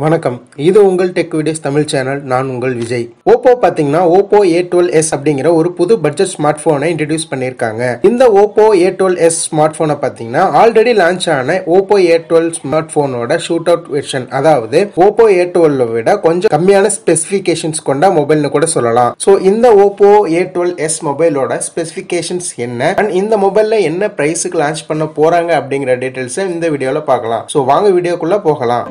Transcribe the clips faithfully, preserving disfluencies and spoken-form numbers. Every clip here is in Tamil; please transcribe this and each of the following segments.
வணக்கம், இது உங்கள் டெக் வீடியோஸ் தமிழ் சேனல். நான் உங்கள் விஜய். ஓப்போ பாத்தீங்கன்னா ஓப்போ ஏ டுவெல் எஸ் அப்படிங்கிற ஒரு புது பட்ஜெட் ஸ்மார்ட் போனை இன்ட்ரடியூஸ் பண்ணிருக்காங்க. இந்த Oppo A twelve S smart போனை பாத்தீங்கன்னா ஆல்ரெடி லான்ச் ஆன ஓப்போ ஏ டுவெல் ஸ்மார்ட் போனோட ஷூட் அவுட் வெர்ஷன், அதாவது ஓப்போ ஏ டுவெல் விட கொஞ்சம் கம்மியான ஸ்பெசிபிகேஷன்ஸ் கொண்ட மொபைல்னு கூட சொல்லலாம். சோ இந்த ஓப்போ ஏ டுவெல் எஸ் மொபைலோட ஸ்பெசிபிகேஷன்ஸ் என்ன அண்ட் இந்த மொபைல்ல என்ன பிரைஸுக்கு லான்ச் பண்ண போறாங்க அப்படிங்கிற டீடைல்ஸ் இந்த வீடியோல பார்க்கலாம். சோ வாங்க வீடியோக்குள்ள போகலாம்.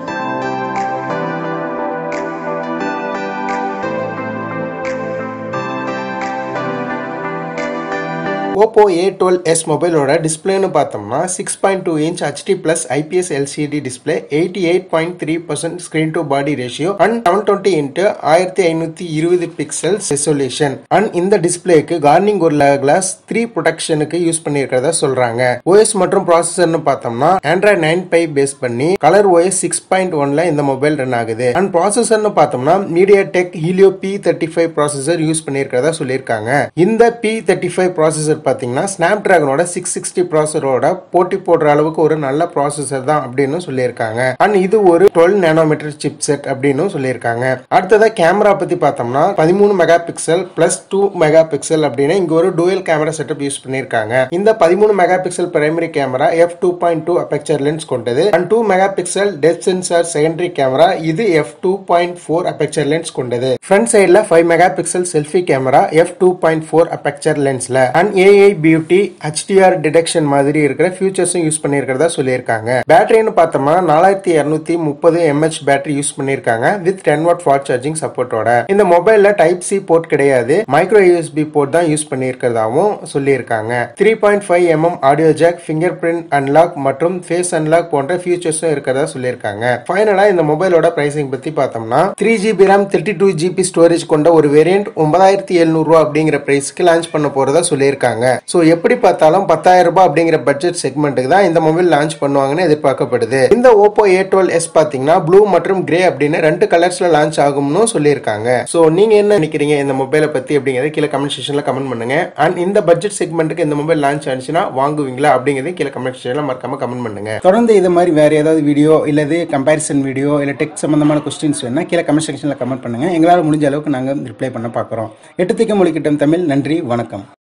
ஓப்போ ஏ டுவெல் எஸ் மொபைலோட டிஸ்பிளேன்னு பார்த்தோம்னா six point two inch HD plus IPS LCD display, eighty eight point three percent screen to body ratio and seven twenty into ஆயிரத்தி ஐநூத்தி இருபது பிக்சல்ஸ் ரெசல்யூஷன். அண்ட் இந்த டிஸ்பிளேக்கு கார்னிங் ஒரு கிளாஸ் த்ரீ ப்ரொடெக்ஷனுக்கு யூஸ் பண்ணிருக்கிறதா சொல்றாங்க. ஓஎஸ் மற்றும் ப்ராசஸர்னு பார்த்தோம்னா ஆண்ட்ராய்ட் நைன் பை பேஸ் பண்ணி கலர் ஓஎஸ் சிக்ஸ் பாயிண்ட் ஒன்ல இந்த மொபைல் ரன் ஆகுது. அண்ட் ப்ராசஸர்னு பார்த்தோம்னா MediaTek Helio P thirty five processor use பண்ணிருக்கிறதா சொல்லியிருக்காங்க. இந்த பி தேர்ட்டி ஃபைவ் ப்ராசஸர் பாத்தீங்கன்னா ஸ்னாப் டிராகனோட சிக்ஸ் சிக்ஸ்டி ப்ராசஸரோட போட்டி போடுற அளவுக்கு ஒரு நல்ல ப்ராசஸர் தான் அப்படின்னு சொல்லியிருக்காங்க. அண்ட் இது ஒரு டுவெல் நானோமீட்டர் சிப் செட் அப்படின்னு சொல்லியிருக்காங்க. அடுத்ததா கேமரா பத்தி பார்த்தோம்னா பதிமூணு megapixel plus two megapixel அப்படின்னு இங்க ஒரு டூயல் கேமரா செட்டப் யூஸ் பண்ணிருக்காங்க. இந்த பதிமூணு megapixel primary camera F two point two aperture lens கொண்டது. And two megapixel depth sensor secondary camera, இது F two point four aperture lens கொண்டது. ஃப்ரண்ட் சைடுல five megapixel selfie camera F two point four aperture லென்ஸ்ல and AI beauty HDR detection மாதிரி இருக்கிற ஃபியூச்சர்ஸும் யூஸ் பண்ணிருக்கிறதா சொல்லியிருக்காங்க. பேட்டரின்னு பார்த்தோம்னா நாலாயிரத்தி இருநூத்தி முப்பது எம்ஏஹெச் பேட்டரி யூஸ் பண்ணிருக்காங்க with ten watt fast charging சப்போர்ட்டோட. இந்த மொபைல்ல டைப் சி போர்ட் கிடையாது, மைக்ரோ யூஎஸ்பி போர்ட் தான் யூஸ் பண்ணிருக்கிறதாவும் சொல்லியிருக்காங்க. Three point five mm audio jack, fingerprint unlock மற்றும் ஃபேஸ் அன்லாக் போன்ற ஃபியூச்சர்ஸும் இருக்கிறதா சொல்லியிருக்காங்க. ஃபைனலா இந்த மொபைலோட பிரைசிங் பத்தி பார்த்தோம்னா three GB RAM thirty two GB storage கொண்ட ஒரு வேரியன்ட் ஒன்பதாயிரத்தி எழுநூறு ரூபாய் அப்படிங்கிற பிரைஸ்க்கு லான்ச் பண்ண போறதா சொல்லியிருக்காங்க. சோ எப்படி பார்த்தாலும் பத்தாயிரம் ரூபாய் அப்படிங்கிற பட்ஜெட் செக்மெண்ட்டுக்கு தான் இந்த மொபைல் லான்ச் பண்ணுவாங்கன்னு எதிர்பார்க்கப்படுது. இந்த ஓப்போ ஏ டுவெல் எஸ் பாத்தீங்கன்னா ப்ளூ மற்றும் கிரே அப்படின்னு ரெண்டு கலர்ஸ்ல லான்ச் ஆகும்னு சொல்லியிருக்காங்க. சோ நீங்க என்ன நினைக்கிறீங்க இந்த மொபைலை பத்தி அப்படிங்கறத கீழே கமெண்ட் செக்ஷன்ல கமெண்ட் பண்ணுங்க. அண்ட் இந்த பட்ஜெட் செக்மெண்ட்டுக்கு இந்த மொபைல் லான்ச் ஆனிச்சுன்னா வாங்குவீங்களா அப்படிங்கறத கீழே கமெண்ட் செக்ஷன்ல மறக்காம கமெண்ட் பண்ணுங்க. தொடர்ந்து இது மாதிரி வேற ஏதாவது வீடியோ இல்லது கம்பேரிசன் வீடியோ இல்ல டெக் சம்பந்தமான கொஸ்டின்ஸ் வேணா கீழே கமெண்ட் செக்ஷன்ல கமெண்ட் பண்ணுங்க. எங்களால முடிஞ்ச அளவுக்கு நாங்க ரிப்ளை பண்ண பாக்குறோம். எட்டு திக்க மொழிக்கிட்டம் தமிழ். நன்றி, வணக்கம்.